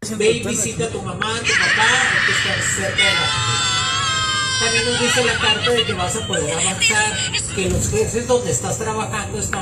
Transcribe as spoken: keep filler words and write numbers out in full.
Ve y visita a tu mamá, a tu papá, que está cerca de la familia. También nos dice la carta de que vas a poder avanzar, que los jefes donde estás trabajando están